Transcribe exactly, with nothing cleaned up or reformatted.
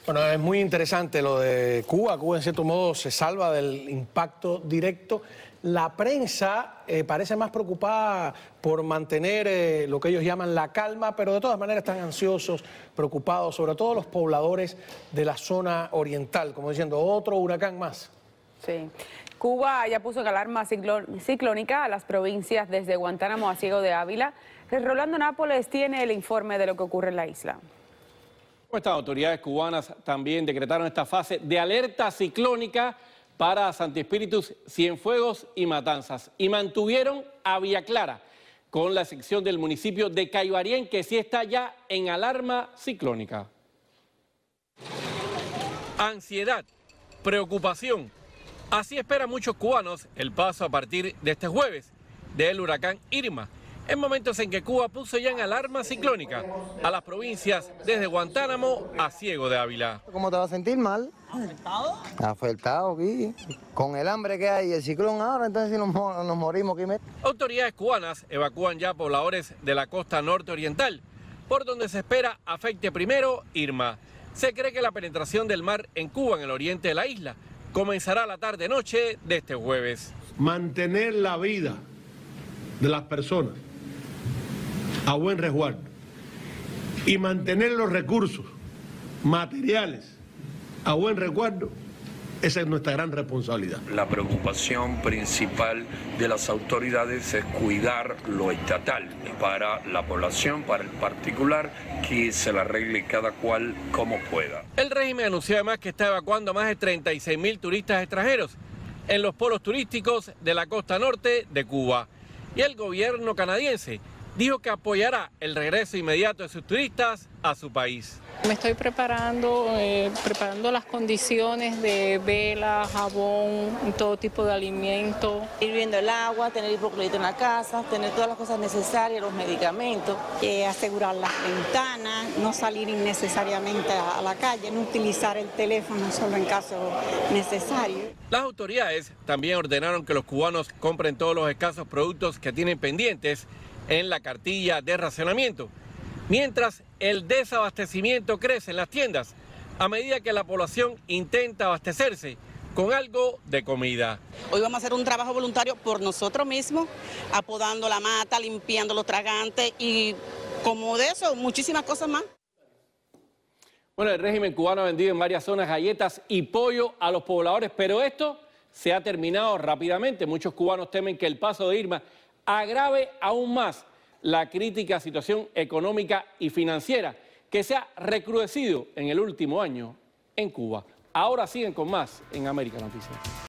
Bueno, es muy interesante lo de Cuba. Cuba, en cierto modo, se salva del impacto directo. La prensa eh, parece más preocupada por mantener eh, lo que ellos llaman la calma, pero de todas maneras están ansiosos, preocupados, sobre todo los pobladores de la zona oriental, como diciendo, otro huracán más. Sí. Cuba ya puso en alarma ciclónica a las provincias desde Guantánamo a Ciego de Ávila. Rolando Nápoles tiene el informe de lo que ocurre en la isla. Estas autoridades cubanas también decretaron esta fase de alerta ciclónica para Santi Espíritus, Cienfuegos y Matanzas. Y mantuvieron a Villa Clara, con la sección del municipio de Caibarien, que sí está ya en alarma ciclónica. Ansiedad, preocupación. Así esperan muchos cubanos el paso a partir de este jueves del huracán Irma, en momentos en que Cuba puso ya en alarma ciclónica a las provincias desde Guantánamo a Ciego de Ávila. ¿Cómo te vas a sentir mal? ¿Afectado? Afectado, aquí. Con el hambre que hay y el ciclón ahora, entonces si nos, nos morimos aquí. Autoridades cubanas evacúan ya pobladores de la costa norte oriental, por donde se espera afecte primero Irma. Se cree que la penetración del mar en Cuba, en el oriente de la isla, comenzará la tarde-noche de este jueves. Mantener la vida de las personas a buen resguardo y mantener los recursos materiales a buen resguardo, esa es nuestra gran responsabilidad. La preocupación principal de las autoridades es cuidar lo estatal para la población, para el particular, que se la arregle cada cual como pueda. El régimen anunció además que está evacuando a más de treinta y seis mil turistas extranjeros en los polos turísticos de la costa norte de Cuba. Y el gobierno canadiense dijo que apoyará el regreso inmediato de sus turistas a su país. Me estoy preparando, eh, preparando las condiciones de vela, jabón, todo tipo de alimento. Hirviendo el agua, tener hipoclorito en la casa, tener todas las cosas necesarias, los medicamentos. Eh, asegurar las ventanas, no salir innecesariamente a la calle, no utilizar el teléfono solo en caso necesario. Las autoridades también ordenaron que los cubanos compren todos los escasos productos que tienen pendientes en la cartilla de racionamiento, mientras el desabastecimiento crece en las tiendas a medida que la población intenta abastecerse con algo de comida. Hoy vamos a hacer un trabajo voluntario por nosotros mismos, apodando la mata, limpiando los tragantes y como de eso, muchísimas cosas más. Bueno, el régimen cubano ha vendido en varias zonas galletas y pollo a los pobladores, pero esto se ha terminado rápidamente. Muchos cubanos temen que el paso de Irma agrave aún más la crítica situación económica y financiera que se ha recrudecido en el último año en Cuba. Ahora siguen con más en América Noticias.